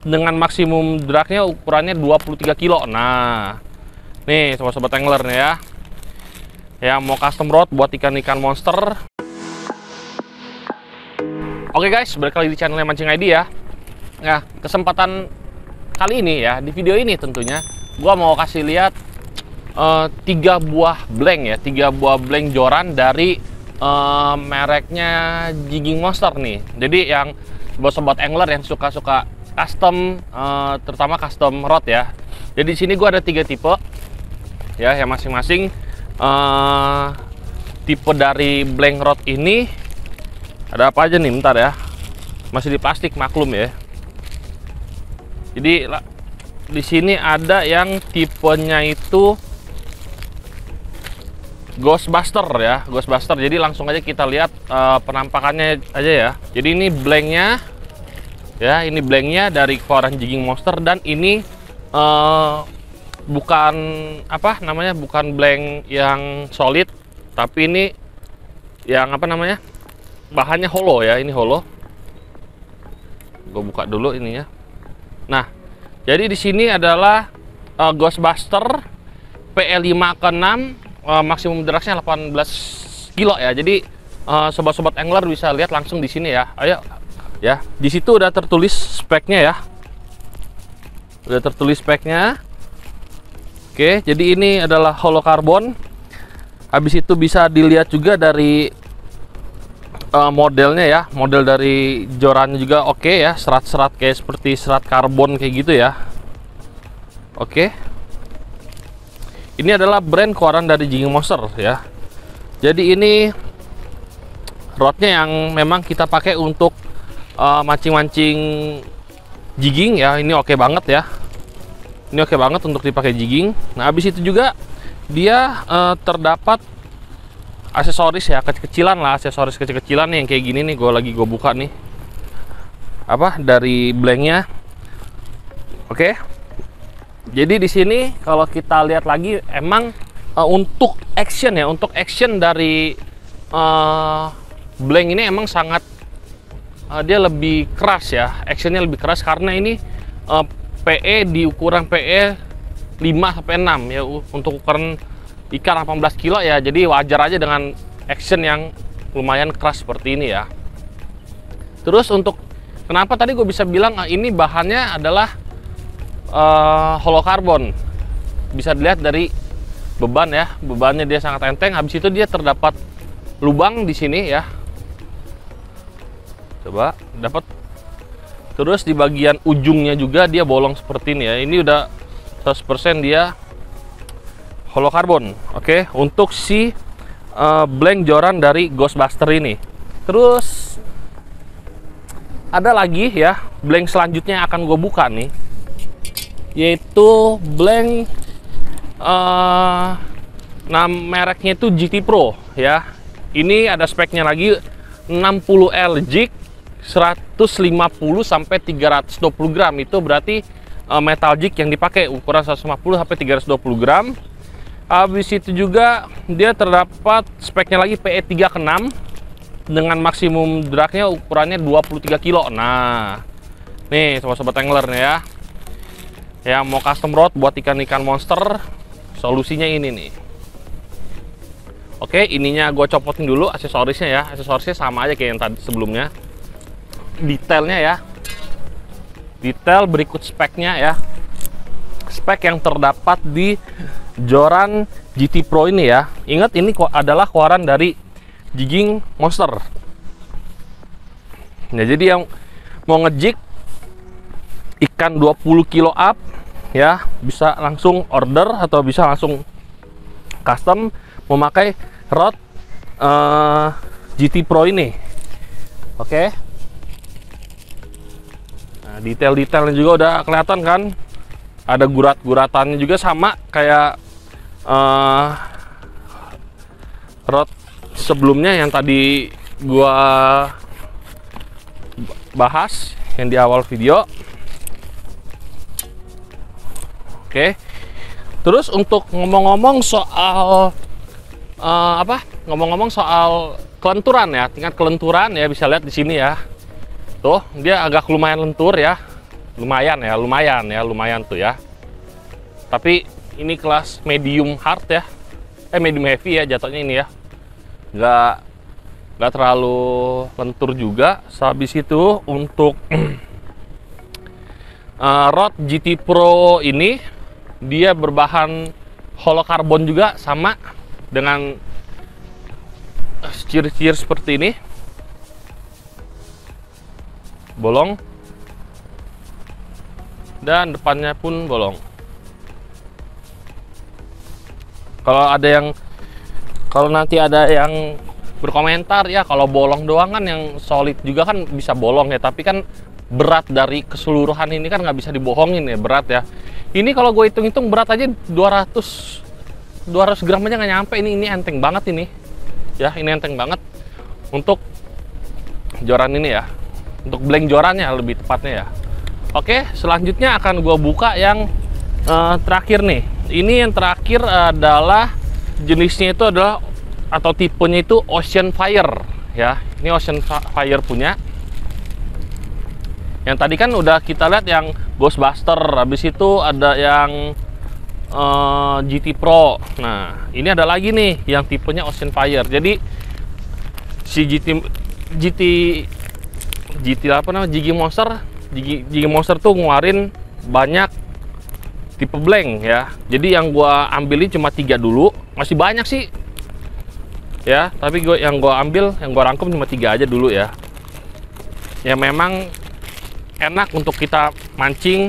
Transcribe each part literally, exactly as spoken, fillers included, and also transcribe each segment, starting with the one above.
dengan maksimum dragnya ukurannya dua puluh tiga kilo. Nah, nih sobat-sobat angler nih ya, yang mau custom rod buat ikan-ikan monster. Oke guys, balik lagi di channel Mancing I D ya. Nah, kesempatan kali ini ya, di video ini tentunya gua mau kasih lihat uh, tiga buah blank ya, tiga buah blank joran dari uh, mereknya Jigging Monster nih. Jadi yang sobat-sobat angler yang suka-suka custom, uh, terutama custom rod ya. Jadi di sini gua ada tiga tipe ya, yang masing-masing uh, tipe dari blank rod ini. Ada apa aja nih, bentar ya. Masih di plastik, maklum ya. Jadi di sini ada yang tipenya itu Ghostbuster ya, Ghostbuster. Jadi langsung aja kita lihat uh, penampakannya aja ya. Jadi ini blanknya ya, ini blanknya dari keluaran Jigging Monster, dan ini uh, bukan apa namanya, bukan blank yang solid, tapi ini yang apa namanya, bahannya hollow ya. Ini hollow. Gue buka dulu ininya. Nah, jadi di sini adalah uh, Ghostbuster P E lima ke enam, uh, maksimum dragnya delapan belas kilo ya. Jadi uh, sobat-sobat angler bisa lihat langsung di sini ya. Ayo ya. Di situ udah tertulis speknya ya. Udah tertulis speknya. Oke, jadi ini adalah hollow carbon. Habis itu bisa dilihat juga dari Uh, modelnya ya, model dari jorannya juga oke okay ya, serat-serat kayak seperti serat karbon kayak gitu ya. Oke, okay. Ini adalah brand keluaran dari Jigging Monster ya. Jadi ini rodnya yang memang kita pakai untuk mancing-mancing uh, jigging ya. Ini oke okay banget ya. Ini oke okay banget untuk dipakai jigging. Nah, habis itu juga dia uh, terdapat aksesoris ya, kecil-kecilan lah, aksesoris kecil-kecilan nih yang kayak gini nih. Gue lagi gue buka nih apa dari blanknya. Oke, jadi di sini kalau kita lihat lagi, emang uh, untuk action ya, untuk action dari uh, blank ini emang sangat uh, dia lebih keras ya, actionnya lebih keras karena ini uh, P E di ukuran P E lima sampai enam ya, untuk ukuran ikan delapan belas kilo ya. Jadi wajar aja dengan action yang lumayan keras seperti ini ya. Terus untuk kenapa tadi gue bisa bilang ah, ini bahannya adalah uh, hollow carbon, bisa dilihat dari beban ya, bebannya dia sangat enteng. Habis itu dia terdapat lubang di sini ya, coba dapat. Terus di bagian ujungnya juga dia bolong seperti ini ya. Ini udah seratus persen dia hollow carbon. Oke, okay, untuk si uh, blank joran dari Ghostbuster ini. Terus ada lagi ya, blank selanjutnya yang akan gue buka nih, yaitu blank uh, nah mereknya itu G T Pro ya. Ini ada speknya lagi, enam puluh L jig, seratus lima puluh sampai tiga ratus dua puluh gram. Itu berarti uh, metal jig yang dipakai ukuran seratus lima puluh sampai tiga ratus dua puluh gram. Habis itu juga dia terdapat speknya lagi P E tiga ke enam dengan maksimum dragnya ukurannya dua puluh tiga kilo. Nah, nih sobat-sobat angler nih ya, yang mau custom rod buat ikan-ikan monster, solusinya ini nih. Oke, ininya gue copotin dulu aksesorisnya ya. Aksesorisnya sama aja kayak yang tadi sebelumnya. Detailnya ya, detail berikut speknya ya. Spek yang terdapat di joran G T Pro ini ya. Ingat, ini adalah keluaran dari Jigging Monster. Nah, jadi yang mau ngejig ikan dua puluh kilo up ya, bisa langsung order atau bisa langsung custom memakai rod uh, G T Pro ini. Oke. Nah, detail-detailnya juga udah kelihatan kan? Ada gurat-guratannya juga sama kayak uh, rod sebelumnya yang tadi gua bahas yang di awal video. Oke. Terus untuk ngomong-ngomong soal uh, apa? Ngomong-ngomong soal kelenturan ya, tingkat kelenturan ya, bisa lihat di sini ya. Tuh, dia agak lumayan lentur ya. lumayan ya, lumayan ya, lumayan tuh ya. Tapi ini kelas medium hard ya, eh medium heavy ya jatuhnya ini ya, nggak nggak terlalu lentur juga. Habis itu untuk uh, rod G T Pro ini dia berbahan holokarbon juga, sama dengan ciri-ciri seperti ini, bolong dan depannya pun bolong. Kalau ada yang kalau nanti ada yang berkomentar ya, kalau bolong doang kan yang solid juga kan bisa bolong ya, tapi kan berat dari keseluruhan ini kan nggak bisa dibohongin ya, berat ya. Ini kalau gue hitung-hitung berat aja dua ratus gram aja nggak nyampe. Ini ini enteng banget ini ya, ini enteng banget untuk joran ini ya, untuk blank jorannya lebih tepatnya ya. Oke, selanjutnya akan gue buka yang uh, terakhir nih. Ini yang terakhir adalah jenisnya itu adalah atau tipenya itu Ocean Fire ya. Ini Ocean Fire punya. Yang tadi kan udah kita lihat yang Ghostbuster, habis itu ada yang uh, G T Pro. Nah, ini ada lagi nih yang tipenya Ocean Fire. Jadi si G T G T G T apa namanya? Jigging Monster, Jigging Monster tuh ngeluarin banyak tipe blank ya. Jadi yang gua ambil ini cuma tiga dulu. Masih banyak sih. Ya, tapi gua yang gua ambil, yang gua rangkum cuma tiga aja dulu ya. Ya memang enak untuk kita mancing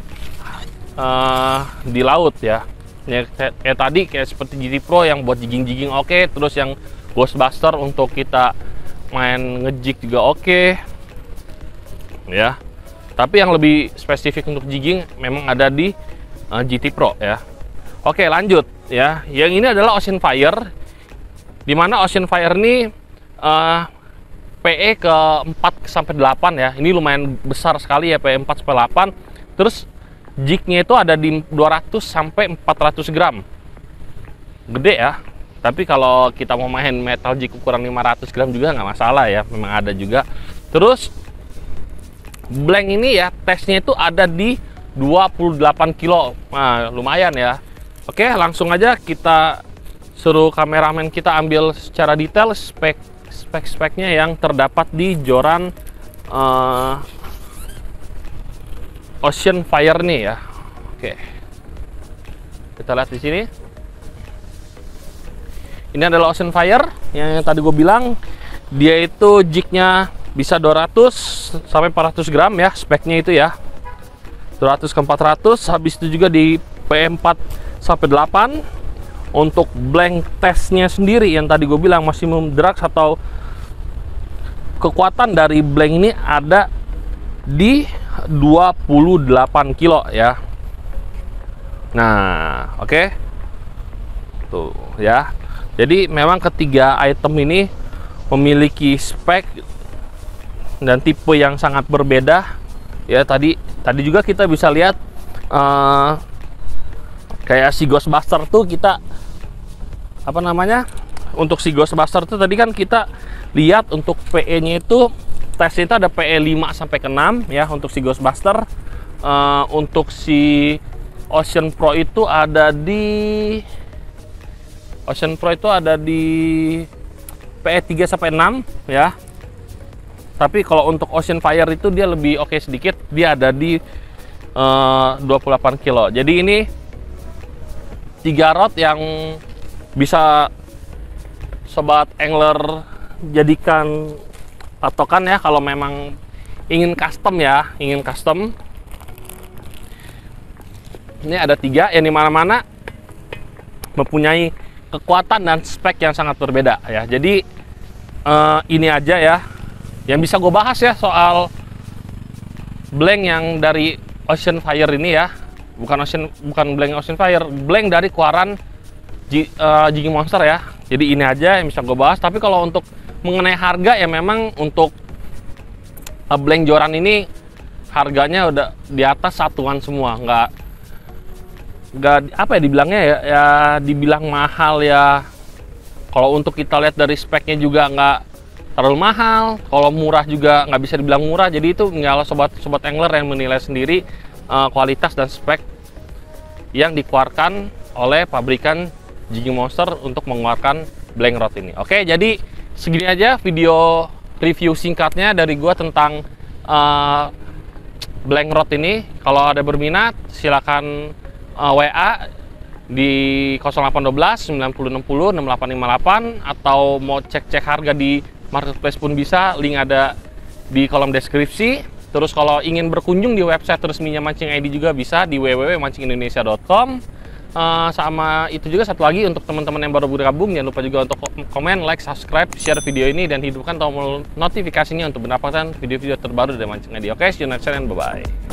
uh, di laut ya. Ya kayak, kayak tadi kayak seperti G T Pro yang buat jigging-jigging oke, okay. Terus yang Ghostbuster untuk kita main ngejig juga oke. Okay. Ya. Tapi yang lebih spesifik untuk jigging memang ada di uh, G T Pro ya. Oke, lanjut ya. Yang ini adalah Ocean Fire. Dimana Ocean Fire ini uh, P E ke empat sampai delapan ya. Ini lumayan besar sekali ya, P E empat sampai delapan. Terus jignya itu ada di dua ratus sampai empat ratus gram. Gede ya. Tapi kalau kita mau main metal jig ukuran lima ratus gram juga nggak masalah ya. Memang ada juga. Terus blank ini ya, tesnya itu ada di dua puluh delapan kilo. Nah, lumayan ya. Oke, langsung aja kita suruh kameramen kita ambil secara detail spek spek-speknya yang terdapat di joran uh, Ocean Fire nih ya. Oke, kita lihat di sini. Ini adalah Ocean Fire yang tadi gue bilang, dia itu jignya bisa dua ratus sampai empat ratus gram ya, speknya itu ya, dua ratus ke empat ratus. Habis itu juga di P E empat sampai delapan. Untuk blank testnya sendiri yang tadi gue bilang maximum drag atau kekuatan dari blank ini ada di dua puluh delapan kilo ya. Nah, oke. Okay. Tuh ya. Jadi memang ketiga item ini memiliki spek dan tipe yang sangat berbeda ya. Tadi tadi juga kita bisa lihat uh, kayak si Ghostbuster tuh kita apa namanya, untuk si Ghostbuster tuh tadi kan kita lihat untuk P E nya itu tesnya itu ada P E lima sampai ke enam ya untuk si Ghostbuster. Uh, untuk si Ocean Pro itu ada di Ocean Pro itu ada di P E tiga sampai enam ya. Tapi kalau untuk Ocean Fire itu dia lebih oke okay sedikit, dia ada di uh, dua puluh delapan kilo. Jadi ini tiga rod yang bisa sobat angler jadikan patokan ya kalau memang ingin custom ya, ingin custom. Ini ada tiga yang dimana-mana mempunyai kekuatan dan spek yang sangat berbeda ya. Jadi uh, ini aja ya yang bisa gue bahas ya soal blank yang dari Ocean Fire ini ya. Bukan Ocean, bukan blank Ocean Fire, blank dari keluaran uh, Jigging Monster ya. Jadi ini aja yang bisa gue bahas. Tapi kalau untuk mengenai harga ya memang untuk uh, blank joran ini harganya udah di atas satuan semua. Nggak, nggak apa ya dibilangnya ya, ya dibilang mahal ya. Kalau untuk kita lihat dari speknya juga nggak terlalu mahal, kalau murah juga nggak bisa dibilang murah. Jadi itu nggak sobat-sobat angler yang menilai sendiri uh, kualitas dan spek yang dikeluarkan oleh pabrikan Jigging Monster untuk mengeluarkan blank rod ini. Oke, jadi segini aja video review singkatnya dari gua tentang uh, blank rod ini. Kalau ada berminat silakan uh, W A di nol delapan satu dua sembilan nol enam nol enam delapan lima delapan, atau mau cek-cek harga di marketplace pun bisa, link ada di kolom deskripsi. Terus kalau ingin berkunjung di website resminya Mancing I D juga bisa di w w w titik mancing indonesia titik com. Uh, sama itu juga satu lagi untuk teman-teman yang baru bergabung, jangan lupa juga untuk komen, like, subscribe, share video ini, dan hidupkan tombol notifikasinya untuk mendapatkan video-video terbaru dari Mancing I D. Oke, see you next time, bye-bye.